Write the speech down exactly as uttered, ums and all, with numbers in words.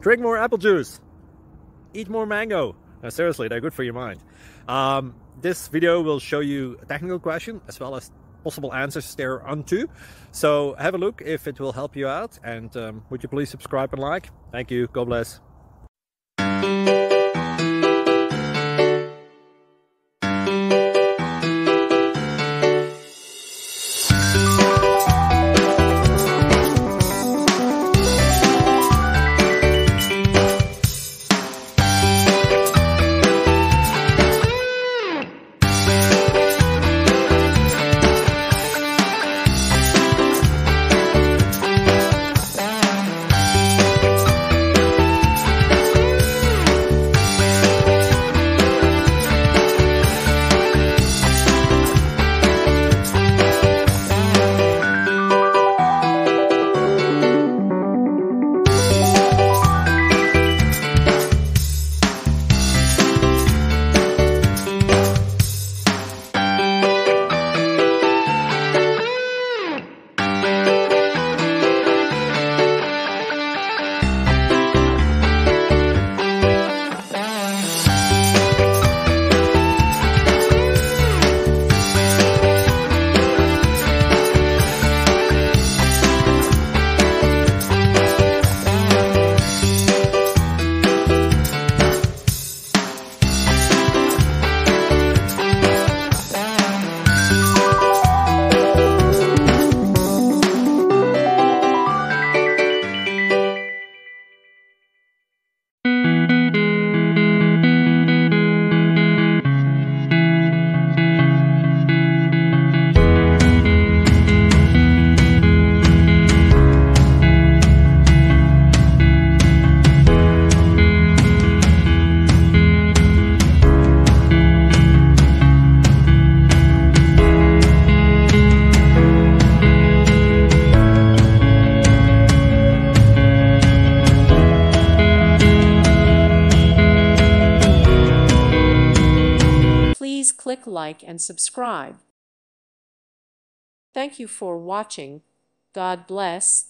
drink more apple juice, eat more mango. No, seriously, they're good for your mind. Um, this video will show you a technical question as well as possible answers thereunto. So have a look if it will help you out, and um, would you please subscribe and like? Thank you. God bless. Please click like and subscribe. Thank you for watching. God bless.